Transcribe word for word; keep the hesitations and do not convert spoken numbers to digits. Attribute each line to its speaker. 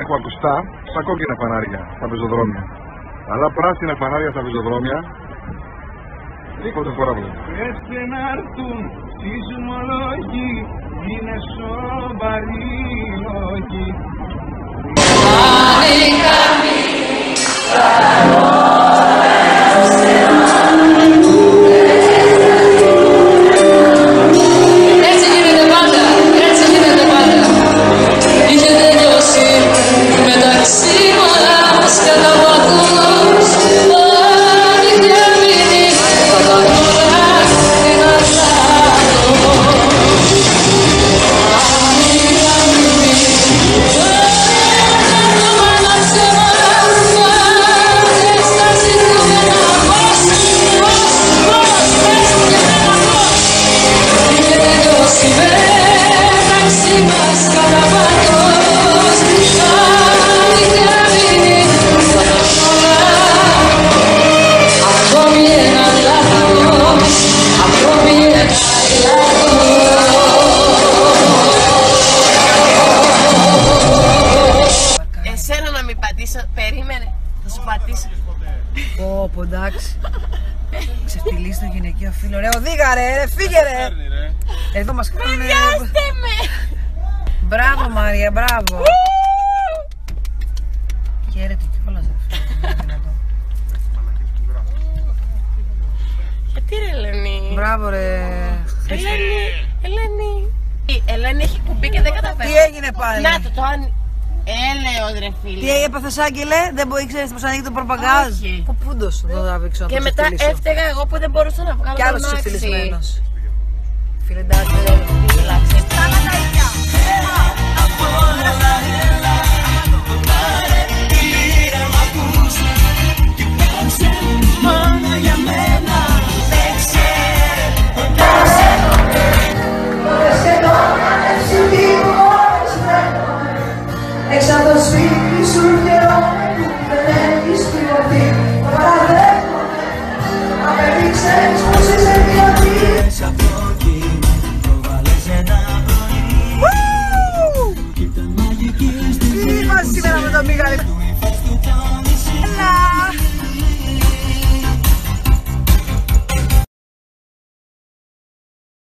Speaker 1: έχω ακουστά στα κόκκινα φανάρια στα πεζοδρόμια. Αλλά πράσινα φανάρια στα πεζοδρόμια πρώτη φορά βλέπω.
Speaker 2: Πέστε να έρθουν σεισμολόγοι, είναι σοβαροί λόγοι.
Speaker 3: Έτσι γίνεται πάντα, έτσι γίνεται πάντα. Είχε τελειώσει μεταξύ μας κατά βάθος. Είχε μείνει κατά τώρα την Αθάνο. Είχα μείνει να ξεμαράσουμε. Στα ζητούμενα πώς, πώς, πώς, πες και ένα πώς. Είχε τελειώσει μεταξύ μας κατά βάθος. Είχε μείνει κατά τώρα. Ακόμη ένα λάθος, ακόμη ένα λάθος.
Speaker 4: Εσένα να μην πατήσω, περίμενε, θα σου πατήσω.
Speaker 5: Πω, πω, εντάξει. Ξεφτυλίσει το γυναικείο φίλο. Ρε, οδήγα ρε, ρε, φύγε ρε. Εδώ μας κάνουνε...
Speaker 4: Πιάστε με!
Speaker 5: Μπράβο Μάρια, μπράβο. Χαίρετε κιόλας ρε φίλε.
Speaker 4: Γιατί ρε Ελένη?
Speaker 5: Μπράβο ρε.
Speaker 4: Ελένη, Ελένη. Η Ελένη έχει κουμπί και δεν καταφέρει.
Speaker 5: Τι έγινε πάλι?
Speaker 4: Να το, το αν... Έλεος ρε φίλε.
Speaker 5: Τι έπαθες Άγγελε, δεν μπορεί ξέρεις πως ανοίγει το προπαγκάζ.
Speaker 4: Όχι.
Speaker 5: Πού πούντος το τραβήξω να
Speaker 4: Και
Speaker 5: το
Speaker 4: μετά
Speaker 5: ξεφτυλίσω.
Speaker 4: έφταιγα εγώ που δεν μπορούσα να βγάλω
Speaker 5: Κι
Speaker 4: το
Speaker 5: άλλος
Speaker 4: αμάξι.
Speaker 5: ξεφτυλισμένος. Φίλε εντάξει.
Speaker 4: Φύλαξε. Στάλα τα ίδια.
Speaker 5: Έξω από το σπίτι σου καιρό που δεν έχεις πληρωθεί. Παραδέχομαι να με δείξεις πως είσαι διότι.
Speaker 6: Μέσα από εκεί το βάλες ένα πρωί. Ήταν μαγική στιγμή.
Speaker 5: Τι είμαστε σήμερα με τον Μίγαλη.